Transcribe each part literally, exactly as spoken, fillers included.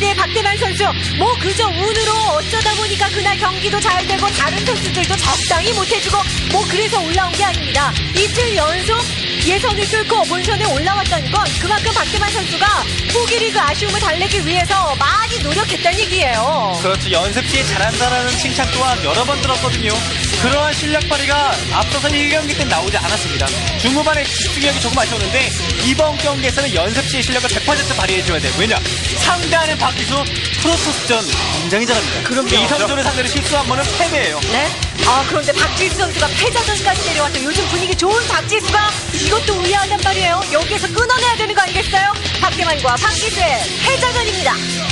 에스의 박대만 선수 뭐 그저 운으로 어쩌다 보니까 그날 경기도 잘 되고 다른 선수들도 적당히 못해주고 뭐 그래서 올라온 게 아닙니다. 이틀 연속 예선을 뚫고 본선에 올라왔다는 건 그만큼 박대만 선수가 후기리그 아쉬움을 달래기 위해서 많이 노력했다는 얘기예요. 그렇죠. 연습 시에 잘한다라는 칭찬 또한 여러 번 들었거든요. 그러한 실력 발휘가 앞서서 일 경기 때 나오지 않았습니다. 중후반에 집중력이 조금 아쉬웠는데 이번 경기에서는 연습 시의 실력을 백 퍼센트 발휘해줘야 돼요. 왜냐? 상대하는 박지수 프로토스전 굉장히 잘합니다. 그럼요. 이성조를 상대로 실수 한 번은 패배예요. 네. 아 그런데 박지수 선수가 패자전까지 내려와서 요즘 분위기 좋은 박지수가 이것도 우려한단 말이에요. 여기에서 끊어내야 되는 거 아니겠어요? 박대만과 박지수의 패자전입니다.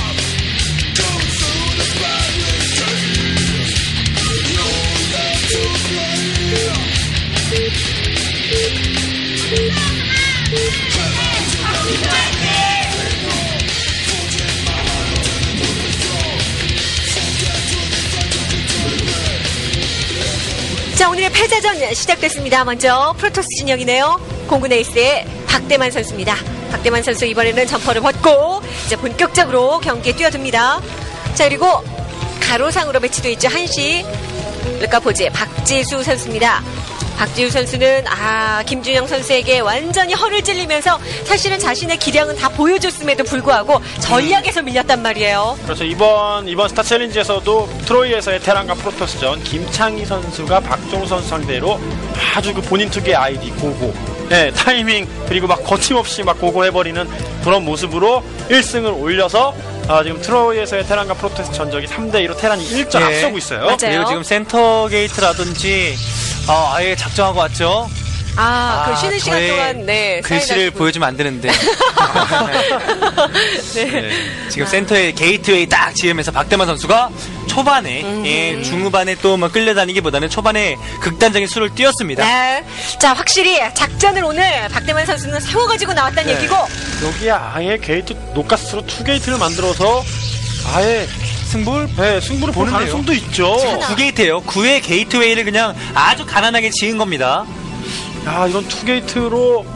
자, 오늘의 패자전 시작됐습니다. 먼저 프로토스 진영이네요. 공군 에이스의 박대만 선수입니다. 박대만 선수 이번에는 점퍼를 벗고 이제 본격적으로 경기에 뛰어듭니다. 자, 그리고 가로상으로 배치되어 있죠. 한시 르카포즈의 박지수 선수입니다. 박지수 선수는 아 김준영 선수에게 완전히 허를 찔리면서 사실은 자신의 기량은 다 보여줬음에도 불구하고 전략에서 밀렸단 말이에요. 그렇죠. 이번 이번 스타 챌린지에서도 트로이에서의 테란과 프로토스전 김창희 선수가 박종우 선수 상대로 아주 그 본인 특유의 아이디 고고, 네, 타이밍 그리고 막 거침없이 막 고고 해버리는 그런 모습으로 일 승을 올려서 아, 지금 트로이에서의 테란과 프로토스 전적이 삼 대 이로 테란이 일 점 네. 앞서고 있어요. 맞아요. 그리고 지금 센터 게이트라든지 어, 아예 작정하고 왔죠. 아, 그 쉬는 시간 저의 동안 네 글씨를 사인하시고. 보여주면 안 되는데. 네. 네. 지금 센터에 게이트웨이 딱 지으면서 박대만 선수가 초반에 음. 예, 중후반에 또 뭐 끌려다니기보다는 초반에 극단적인 수를 띄웠습니다. 네. 자, 확실히 작전을 오늘 박대만 선수는 세워가지고 나왔다는 네. 얘기고. 여기에 아예 게이트 노가스로 투 게이트를 만들어서 아예 승부를 네, 승부를 볼 보는데요. 가능성도 있죠. 구 게이트예요. 구의 게이트웨이를 그냥 아주 가난하게 지은 겁니다. 야, 이건 투 게이트로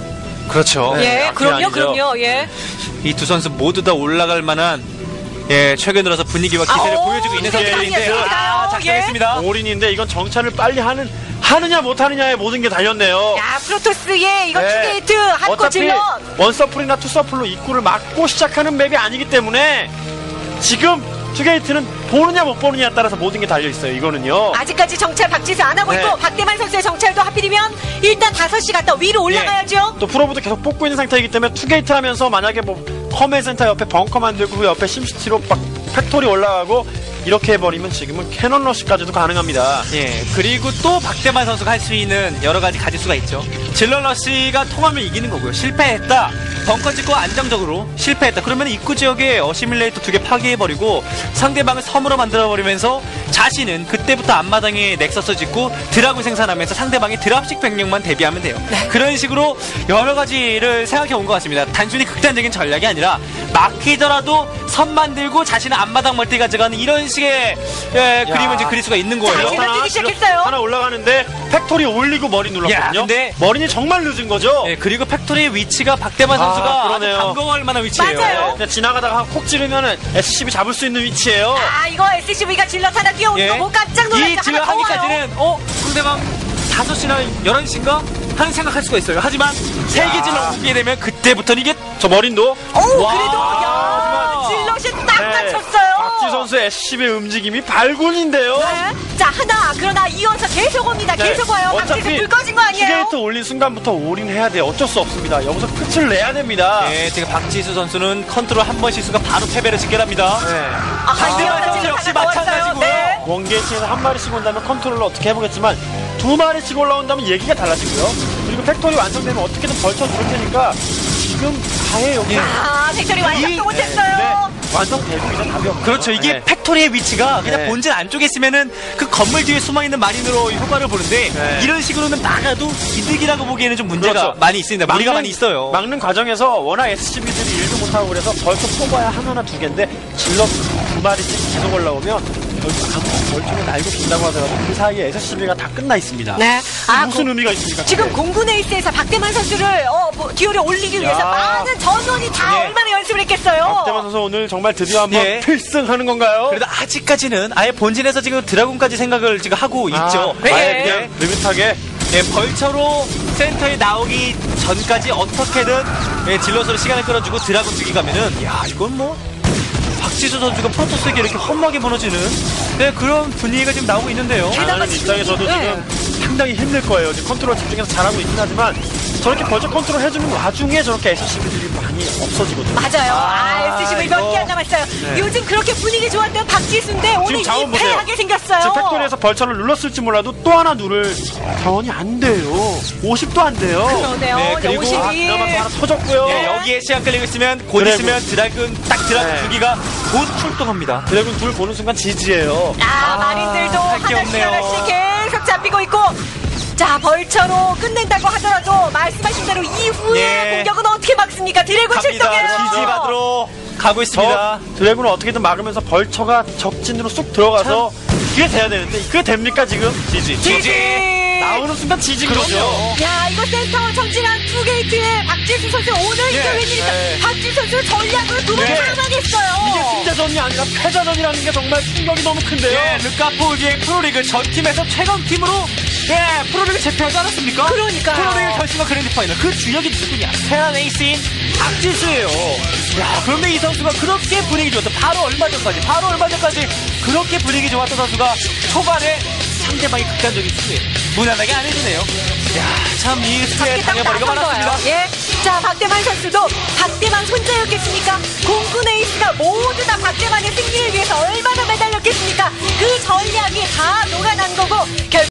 그렇죠. 네, 예, 악기 그럼요, 아니죠. 그럼요, 예. 이 두 선수 모두 다 올라갈 만한 예, 최근 들어서 분위기와 기세를 아, 보여주고 있는 오, 선수들인데 작전이었습니다. 아, 작전했습니다. 올인인데 이건 정찰을 빨리 하는 하느냐 못하느냐의 모든 게 달렸네요. 야, 프로토스의 이거 네. 투게이트 한코 어차피 질러. 원서플이나 투서플로 입구를 막고 시작하는 맵이 아니기 때문에 지금 투게이트는 보느냐 못 보느냐에 따라서 모든 게 달려있어요. 이거는요. 아직까지 정찰 박지수 안 하고 네. 있고 박대만 선수의 정찰도 하필이면 일단 다섯 시 갔다 위로 올라가야죠. 또 프로부도 계속 뽑고 있는 상태이기 때문에 투게이트 하면서 만약에 뭐 커맨 센터 옆에 벙커 만들고 그 옆에 심시티로 막 팩토리 올라가고 이렇게 해버리면 지금은 캐논 러시까지도 가능합니다. 예, 그리고 또 박대만 선수가 할 수 있는 여러 가지 가질 수가 있죠. 질러 러시가 통하면 이기는 거고요. 실패했다. 벙커 짓고 안정적으로 실패했다. 그러면 입구 지역에 어시밀레이터 두 개 파괴해버리고 상대방을 섬으로 만들어버리면서 자신은 그때부터 앞마당에 넥서스 짓고 드라군 생산하면서 상대방의 드랍식 병력만 대비하면 돼요. 그런 식으로 여러 가지를 생각해 온 것 같습니다. 단순히 극단적인 전략이 아니라 막히더라도 섬 만들고 자신은 앞마당 멀티 가져가는 이런 식의 예, 그림을 이제 그릴 수가 있는 거예요. 자, 지금 뛰기 시작했어요. 하나 올라가는데 팩토리 올리고 머리 눌렀거든요. 야, 근데- 머리는 정말 늦은 거죠. 예, 그리고 팩토리의 위치가 박대만 아, 선수가 아주 그러네요. 감동할 만한 위치예요. 맞아요. 그냥 지나가다가 콕 찌르면 에스씨비 잡을 수 있는 위치예요. 아, 이거 에스씨브이가 질러 하나 뛰어오는 거 뭐 깜짝 이 놀랐죠. 질러 하나 더 와요. 하기까지는 어? 상대방 다섯 시나 열한 시인가? 하는 생각할 수가 있어요. 하지만 세 개 질러 오게 되면 그때부터는 이게 저 머린도. 오, 와, 그래도 야, 질럿이 딱 네. 맞췄어요. 박지 선수 에스씨비의 움직임이 발군인데요. 네. 자, 하나 그러나 이어서 계속 옵니다. 네. 계속 와요. 박지수 불 꺼진 거 아니에요? 투게이트 올린 순간부터 올인해야 돼요. 어쩔 수 없습니다. 여기서 끝을 내야 됩니다. 네, 지금 박지수 선수는 컨트롤 한 번 실수가 바로 패배를 짓게랍니다. 네. 아, 박대만 이어서 선수 지금 역시 하나 나왔어요. 마찬가지고요. 네. 원게이트에서 한 마리씩 온다면 컨트롤러 어떻게 해보겠지만 두 마리씩 올라온다면 얘기가 달라지고요. 그리고 팩토리 완성되면 어떻게든 벌쳐 누를 테니까 지금 아예 여기 아, 팩토리 완성도 못했어요. 네, 완성되고 이제 답이 없어요. 그렇죠. 이게 네. 팩토리의 위치가 그냥 네. 본진 안쪽에 있으면은 그 건물 뒤에 숨어있는 마린으로 효과를 보는데 네. 이런 식으로는 나가도 이득이라고 보기에는 좀 문제가 그렇죠. 많이 있습니다. 무리가 많이 있어요. 막는 과정에서 워낙 에스씨비들이 일도 못하고 그래서 벌써 뽑아야 하나나 두 개인데 질러 두 마리씩 계속 올라오면 멀쩡히 날고 빈다고 하더라도 그 사이에 에스씨비가 다 끝나 있습니다. 네. 아, 무슨 고- 의미가 있습니까? 지금 그게? 공군 에이스에서 박대만 선수를 어, 뭐, 기어를 올리기 위해서 야. 많은 전원이 다 예. 얼마나 연습을 했겠어요. 박대만 선수 오늘 정말 드디어 한번 예. 필승하는 건가요? 그래도 아직까지는 아예 본진에서 지금 드라군까지 생각을 지금 하고 있죠. 아, 아예 네. 그냥 느긋하게 예, 벌처로 센터에 나오기 전까지 어떻게든 예, 질럿으로 시간을 끌어주고 드라군 두기 가면은 야 이건 뭐 박지수 선수가 프로토스에게 이렇게 험하게 무너지는 네, 그런 분위기가 지금 나오고 있는데요. 게다가 당하는 지금 입장에서도 네. 지금 상당히 힘들 거예요. 지금 컨트롤 집중해서 잘하고 있긴 하지만 저렇게 벌써 컨트롤 해주는 와중에 저렇게 에스씨비들이 많이 없어지거든요. 맞아요. 아, 아, 에스씨브이 이거. 몇 개 안 남았어요. 네. 요즘 그렇게 분위기 좋았던 박지수인데 오늘 자원 보세요. 이패하게 생겼어요. 지금 팩토리에서 벌처를 눌렀을지 몰라도 또 하나 누를 자원이 안 돼요. 오십도 안 돼요. 그러네요. 네, 네, 그리고 오십이. 아, 그나마 또 하나 터졌고요. 예, 여기에 시간 끌리고 있으면 곧 드래곤. 있으면 드라군 딱 드라군 네. 두 기가 곧 출동합니다. 드래곤 둘 보는 순간 지지예요. 아, 마린들도 할게 하나씩 없네요. 하나씩 계속 잡히고 있고. 자, 벌처로 끝낸다고 하더라도 말씀하신 대로 이후에 예. 공격은 어떻게 막습니까? 드래곤 갑니다. 출동해요. 지지 받으러 가고 있습니다. 저 드래곤을 어떻게든 막으면서 벌처가 적진으로 쑥 들어가서 그게 돼야 되는데 그게 됩니까 지금? 지지. 지지. 나오는 순간 지진 거죠. 그럼요. 야, 이거 센터 전진한 투 게이트에 박지수 선수 오늘 이게 예, 웬일입니까? 예. 박지수 선수 전략으로 두번 예. 당하겠어요. 이게 승자전이 아니라 패자전이라는 게 정말 충격이 너무 큰데요. 예, 르카포기의 프로리그 전 팀에서 최강 팀으로 예, 프로리그 제패하지 않았습니까? 그러니까요. 프로리그 결승과 그랜드 파이널 그 주역이 누구냐? 테란 에이스인 박지수예요. 야, 그런데 이 선수가 그렇게 분위기 좋았어. 바로 얼마 전까지, 바로 얼마 전까지 그렇게 분위기 좋았던 선수가 초반에 상대방이 극단적인 수에 무난하게 안 해주네요. 야, 참 이 수에 밖에 딱 당해버리가 나선 거예요. 많았습니다. 예. 자, 박대만 선수도 박대만 혼자였겠습니까? 공군 에이스가 모두 다 박대만의 승리를 위해서 얼마나 매달렸겠습니까? 그 전략이 다 녹아난 거고 결국